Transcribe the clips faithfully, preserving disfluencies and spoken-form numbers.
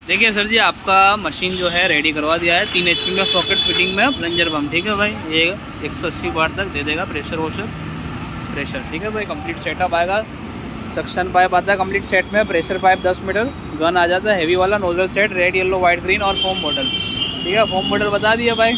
देखिए सर जी, आपका मशीन जो है रेडी करवा दिया है। तीन एच पी में सॉकेट फिटिंग में प्लंजर पम्प, ठीक है भाई। ये एक सौ अस्सी बार तक दे देगा प्रेशर वॉशर प्रेशर, ठीक है भाई। कंप्लीट सेटअप आएगा। सक्शन पाइप आता है कंप्लीट सेट में, प्रेशर पाइप दस मीटर, गन आ जाता है हेवी वाला, nozzle set red yellow white green और फोम बॉटल, ठीक है। फोम बॉटल बता दिया भाई,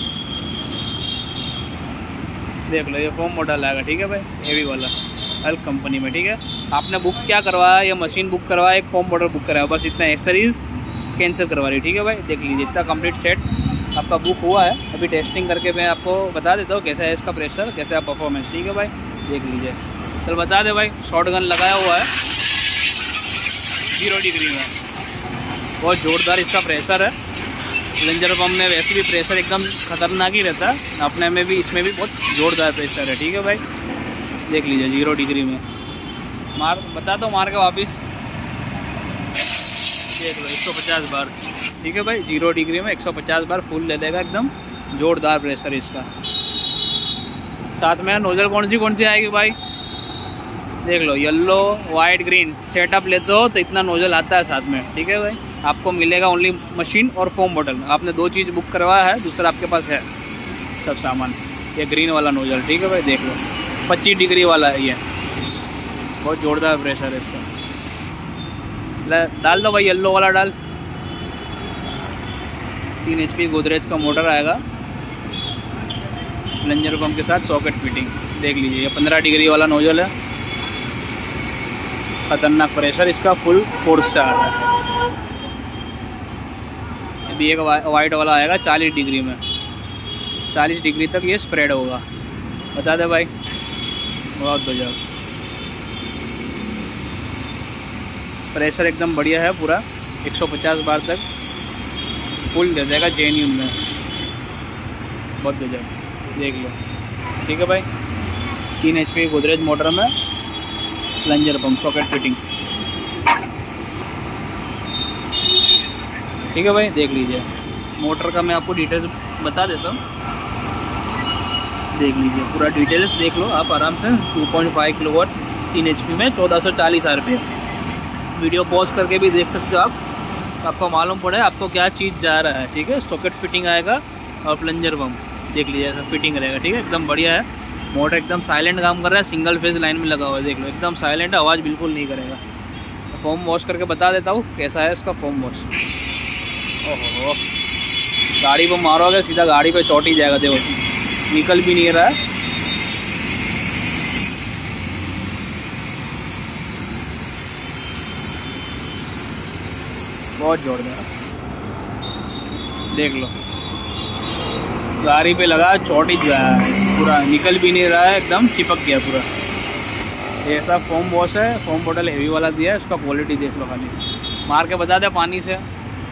देख लो ये फोम बॉटल आएगा, ठीक है भाई, हेवी वाला हल्क कंपनी में, ठीक है। आपने बुक क्या करवाया, ये मशीन बुक करवाया, एक फोम बॉटल बुक कराया, बस इतना एक्सेसरीज कैंसिल करवा रही, ठीक है भाई। देख लीजिए इतना कंप्लीट सेट आपका बुक हुआ है। अभी टेस्टिंग करके मैं आपको बता देता हूँ कैसा है इसका प्रेशर, कैसा है परफॉर्मेंस, ठीक है भाई। देख लीजिए, चल बता दे भाई। शॉर्ट गन लगाया हुआ है जीरो डिग्री में, बहुत ज़ोरदार इसका प्रेशर है। प्लंजर पम्प में वैसे भी प्रेशर एकदम खतरनाक ही रहता है, अपने में भी इसमें भी बहुत ज़ोरदार प्रेशर है, ठीक है भाई। देख लीजिए जीरो डिग्री में मार बता दो, मार के वापिस देख लो एक सौ पचास बार, ठीक है भाई। जीरो डिग्री में एक सौ पचास बार फुल ले लेगा, एकदम जोरदार प्रेशर इसका। साथ में नोजल कौन सी कौन सी आएगी भाई, देख लो येलो वाइट ग्रीन सेटअप लेते हो तो इतना नोजल आता है साथ में, ठीक है भाई। आपको मिलेगा ओनली मशीन और फोम बॉटल। आपने दो चीज़ बुक करवाया है, दूसरा आपके पास है सब सामान। ये ग्रीन वाला नोजल, ठीक है भाई, देख लो पच्चीस डिग्री वाला है ये, बहुत जोरदार प्रेशर है इसका। डाल दो भाई येल्लो वाला डाल। तीन एच पी गोदरेज का मोटर आएगा प्लंजर पंप के साथ सॉकेट फिटिंग। देख लीजिए ये पंद्रह डिग्री वाला नोजल है, खतरनाक प्रेशर इसका, फुल फोर स्टार है। अभी एक वाइट वाला आएगा चालीस डिग्री में, चालीस डिग्री तक ये स्प्रेड होगा। बता दे भाई, बहुत गजब प्रेशर, एकदम बढ़िया है पूरा। एक सौ पचास बार तक फुल दे देगा जेन्यून में, बहुत गजब, देख लो, ठीक है भाई। तीन एच पी गोदरेज मोटर में प्लंजर पंप सॉकेट फिटिंग, ठीक है भाई। देख लीजिए मोटर का मैं आपको डिटेल्स बता देता हूँ, देख लीजिए पूरा डिटेल्स देख लो आप आराम से। टू पॉइंट फाइव किलोवाट तीन एच पी में चौदह सौ चालीस R P M. Video pause करके भी देख सकते हो आप, आपको मालूम पड़े आपको क्या चीज़ जा रहा है, ठीक है। सॉकेट फिटिंग आएगा और प्लंजर पंप देख लीजिए ऐसा फिटिंग रहेगा, ठीक है। एकदम बढ़िया है, मोटर एकदम साइलेंट काम कर रहा है, सिंगल फेज लाइन में लगा हुआ है, देख लो एकदम साइलेंट है, आवाज़ बिल्कुल नहीं करेगा। फोम वॉश करके बता देता हूँ कैसा है इसका फोम वॉश। ओहो, गाड़ी को मारोगे सीधा गाड़ी पे चोट ही जाएगा, देखो निकल भी नहीं रहा है। बहुत जोरदार, देख लो गाड़ी पे लगा चोट ही गया है, पूरा निकल भी नहीं रहा है, एकदम चिपक गया पूरा। ऐसा फोम वॉश है, फोम बॉटल हेवी वाला दिया है, उसका क्वालिटी देख लो, खाली मार के बता दे पानी से।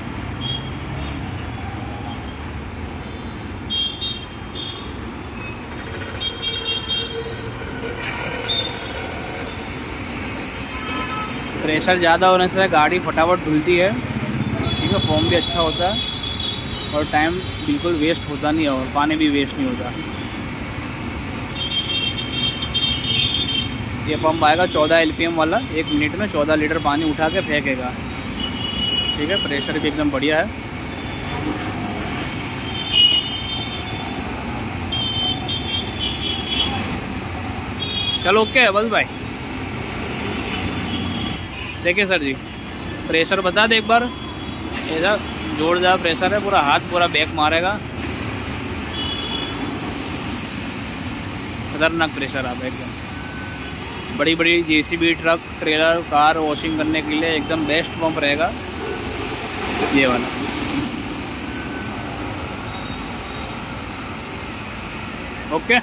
प्रेशर ज़्यादा होने से गाड़ी फटाफट धुलती है, ठीक है। फोम भी अच्छा होता है और टाइम बिल्कुल वेस्ट होता नहीं है, और पानी भी वेस्ट नहीं होता। ये पंप आएगा चौदह एल पी एम वाला, एक मिनट में चौदह लीटर पानी उठा के फेंकेगा, ठीक है। प्रेशर भी एकदम बढ़िया है। चलो ओके है बस भाई। देखिए सर जी प्रेशर बता दे एक बार, ऐसा जोरदार प्रेशर है, पूरा हाथ पूरा बैक मारेगा, खतरनाक प्रेशर आता है एकदम। बड़ी बड़ी JCB, truck, trailer, car washing करने के लिए एकदम बेस्ट पंप रहेगा ये वाला। ओके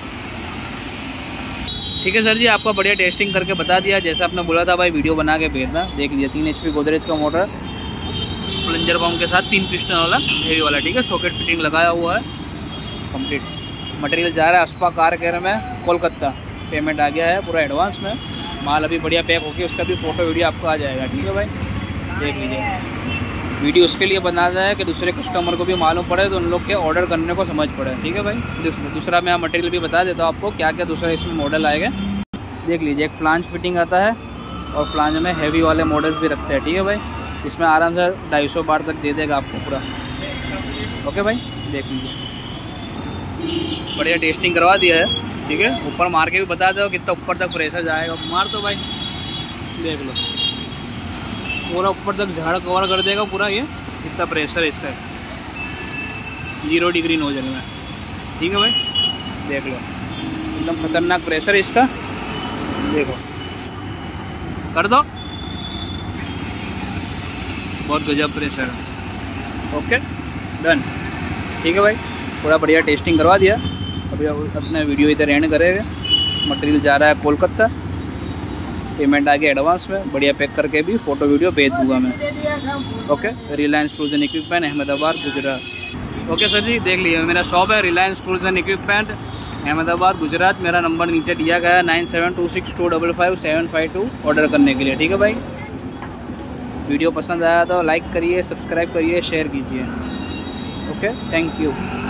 ठीक है सर जी, आपका बढ़िया टेस्टिंग करके बता दिया, जैसा आपने बोला था भाई वीडियो बना के भेजना। देख लिया तीन एच पी गोदरेज का मोटर प्लंजर पंप के साथ तीन पिस्टन वाला हेवी वाला, ठीक है। सॉकेट फिटिंग लगाया हुआ है कंप्लीट। मटेरियल जा रहा है अस्पा कार केयर में कोलकाता, पेमेंट आ गया है पूरा एडवांस में। माल अभी बढ़िया पैक होके उसका भी फोटो वीडियो आपको आ जाएगा, ठीक है भाई। देख लीजिए वीडियो उसके लिए बनाना है कि दूसरे कस्टमर को भी मालूम पड़े, तो उन लोग के ऑर्डर करने को समझ पड़े, ठीक है भाई। दूसरा मैं मटेरियल भी बता देता हूँ आपको क्या क्या दूसरा इसमें मॉडल आएगा। देख लीजिए एक फ्लांज फिटिंग आता है और फ्लांज में हैवी वाले मॉडल्स भी रखते हैं, ठीक है भाई। इसमें आराम से ढाई सौ बार तक दे देगा आपको पूरा। ओके भाई, देख लीजिए, बढ़िया टेस्टिंग करवा दिया है। ठीक है, ऊपर मार के भी बता दो कितना ऊपर तक प्रेशर जाएगा। मार दो भाई, देख लो पूरा ऊपर तक झाड़ कवर कर देगा पूरा। ये कितना प्रेशर है इसका, जीरो डिग्री नोजल में। ठीक है भाई, देख लो एकदम खतरनाक प्रेशर है इसका। देखो, कर दो, बहुत गजब प्रेशर है। Okay done. ठीक है भाई, पूरा बढ़िया टेस्टिंग करवा दिया। अभी अपना वीडियो इधर एंड करेंगे। मटेरियल जा रहा है कोलकाता, पेमेंट आ गया एडवांस में, बढ़िया पैक करके भी फ़ोटो वीडियो भेज दूंगा मैं। Okay, Reliance tools and equipment, Ahmedabad, Gujarat. Okay sir ji, देख लीजिए मेरा शॉप है Reliance tools and equipment, Ahmedabad, Gujarat. मेरा नंबर नीचे दिया गया है nine seven two six two double five seven five two order करने के लिए। ठीक है भाई, वीडियो पसंद आया तो लाइक करिए, सब्सक्राइब करिए, शेयर कीजिए। Okay, thank you.